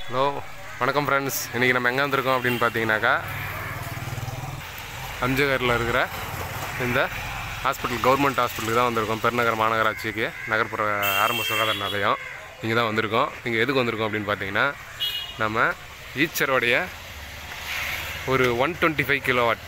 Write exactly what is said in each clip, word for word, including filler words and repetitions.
Hello வணக்கம் friends. இன்றைக்கி நம்ம எங்கே வந்திருக்கோம் அப்படின்னு பார்த்தீங்கன்னாக்கா அம்ஜகரில் இருக்கிற இந்த ஹாஸ்பிட்டல் கவர்மெண்ட் ஹாஸ்பிட்டலுக்கு தான் வந்திருக்கோம். பெருநகர மாநகராட்சிக்கு நகர்ப்புற ஆரம்ப சுகாதார நிலையம் இங்கே தான் வந்திருக்கோம். இங்கே எதுக்கு வந்திருக்கோம் அப்படின்னு பார்த்தீங்கன்னா நம்ம ஈச்சரோடைய ஒரு one twenty five kilowatt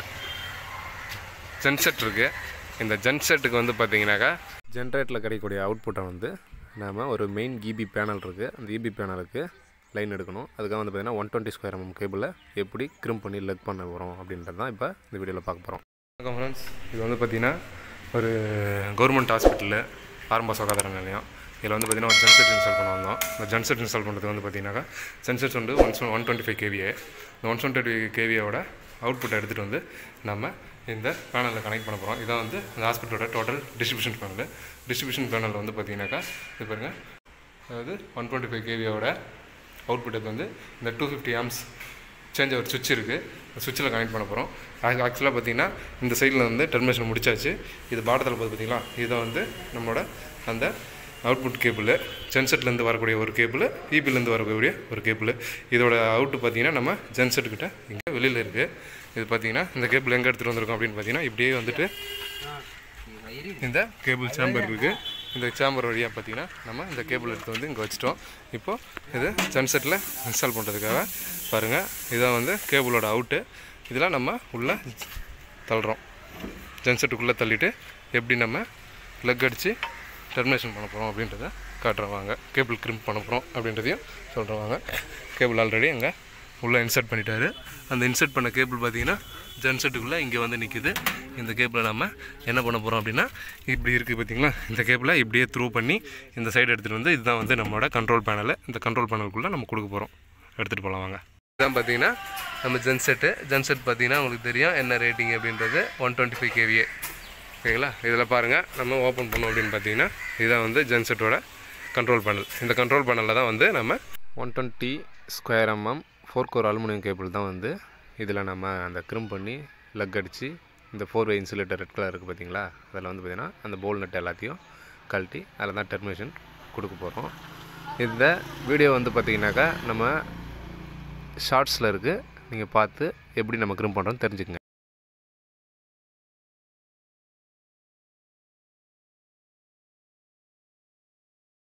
genset இருக்குது. இந்த ஜென்செட்டுக்கு வந்து பார்த்தீங்கன்னாக்கா ஜென்ரேட்டரில் கிடைக்கக்கூடிய அவுட்புட்டை வந்து நாம் ஒரு மெயின் இபி பேனல் இருக்குது. அந்த இபி பேனலுக்கு லைன் எடுக்கணும். அதுக்காக வந்து பார்த்திங்கன்னா ஒன் டுவெண்ட்டி ஸ்கொயர் எம்எம் கேபிளை எப்படி கிரிம் பண்ணி லெக் பண்ண போகிறோம் அப்படின்றது தான் இப்போ இந்த வீடியோவில் பார்க்க போகிறோம். வணக்கம் ஃப்ரெண்ட்ஸ். இது வந்து பார்த்திங்கன்னா ஒரு கவர்மெண்ட் ஹாஸ்பிட்டலு ஆரம்ப சுகாதார நிலையம். இதில் வந்து பார்த்திங்கன்னா ஒரு ஜென்செட் இன்ஸ்டால் பண்ண வந்தோம். இந்த ஜென்செட் இன்ஸ்டால் பண்ணுறது வந்து பார்த்திங்கனாக்கா ஜென்செட்ஸ் வந்து one one twenty five KVA இந்த ஒன் டுவெண்ட்டி கேவியோட அவுட்புட்டை எடுத்துகிட்டு வந்து நம்ம இந்த பேனலில் கனெக்ட் பண்ண போகிறோம். இதான் வந்து இந்த ஹாஸ்பிட்டலோட total distribution panel. Distribution panel வந்து பார்த்திங்கனாக்கா இது பாருங்கள், அதாவது ஒன் டுவெண்ட்டி ஃபைவ் கேவியோட அவுட்புட்டுக்கு வந்து இந்த டூ ஃபிஃப்டி ஆம்ஸ் சேஞ்ச் ஒரு சுவிட்ச் இருக்குது. அந்த சுவிட்சில் கனெக்ட் பண்ண போகிறோம். ஆக்சுவலாக பார்த்திங்கன்னா இந்த சைடில் வந்து டெர்மினேஷன் முடிச்சாச்சு. இது பாட்டத்தில் பார்த்து பார்த்திங்களா, இதை வந்து நம்மளோட அந்த அவுட்புட் கேபிள் ஜென்செட்லேருந்து வரக்கூடிய ஒரு கேபிள், இபிலேருந்து வரக்கூடிய ஒரு கேபிள். இதோட அவுட்டு பார்த்திங்கன்னா நம்ம ஜென்செட்டுக்கிட்ட இங்கே வெளியில் இருக்குது. இது பார்த்திங்கன்னா இந்த கேபிள் எங்கே எடுத்துகிட்டு வந்திருக்கோம் அப்படின்னு பார்த்திங்கன்னா இப்படியே வந்துட்டு இந்த கேபிள் சேம்பர் இருக்குது. இந்த சேம்பர் வழியாக பார்த்திங்கன்னா நம்ம இந்த கேபிள் எடுத்து வந்து இங்கே வச்சுட்டோம். இப்போது இது ஜென்செட்டில் இன்ஸ்டால் பண்ணுறதுக்காக பாருங்கள், இதான் வந்து கேபிளோட அவுட்டு. இதெல்லாம் நம்ம உள்ளே தள்ளுறோம். ஜென்செட்டுக்குள்ளே தள்ளிவிட்டு எப்படி நம்ம லெக் அடித்து டெர்மினேஷன் பண்ண போகிறோம் அப்படின்றத காட்டுறவாங்க. கேபிள் கிரிம்ப் பண்ண போகிறோம் அப்படின்றதையும் சொல்கிறவாங்க. கேபிள் ஆல்ரெடி அங்கே உள்ளே இன்சர்ட் பண்ணிட்டாரு. அந்த இன்சர்ட் பண்ண கேபிள் பார்த்திங்கன்னா ஜென்செட்டுக்குள்ளே இங்கே வந்து நிற்கிது. இந்த கேபிளை நம்ம என்ன பண்ண போகிறோம் அப்படின்னா இப்படி இருக்குது பார்த்திங்களா, இந்த கேபிளை இப்படியே த்ரூ பண்ணி இந்த சைடு எடுத்துகிட்டு வந்து இதுதான் வந்து நம்மளோட கண்ட்ரோல் பேனல். இந்த கண்ட்ரோல் பேனலுக்குள்ளே நம்ம கொடுக்க போகிறோம். எடுத்துகிட்டு போகலாம் வாங்க. இதுதான் பார்த்திங்கன்னா நம்ம ஜென்செட்டு. ஜென்செட் பார்த்திங்கன்னா உங்களுக்கு தெரியும் என்ன ரேட்டிங் அப்படின்றது ஒன் டுவெண்ட்டி ஃபைவ் கேவிஏ. ஓகேங்களா? இதில் பாருங்கள், நம்ம ஓப்பன் பண்ணோம் அப்படின்னு பார்த்தீங்கன்னா இதுதான் வந்து ஜென்செட்டோட கண்ட்ரோல் பேனல். இந்த கண்ட்ரோல் பேனலில் தான் வந்து நம்ம one twenty square mm four core aluminium cable தான் வந்து இதில் நம்ம அந்த கிரிம் பண்ணி லெக் அடித்து இந்த four way insulator red colour இருக்குது பார்த்திங்களா, அதில் வந்து பார்த்திங்கன்னா அந்த போல் நட் எல்லாத்தையும் கழட்டி அதில் தான் டெர்மினேஷன் கொடுக்க போகிறோம். இந்த வீடியோ வந்து பார்த்திங்கனாக்கா நம்ம ஷார்ட்ஸில் இருக்குது. நீங்கள் பார்த்து எப்படி நம்ம கிரிம் பண்ணுறோன்னு தெரிஞ்சுக்கங்க.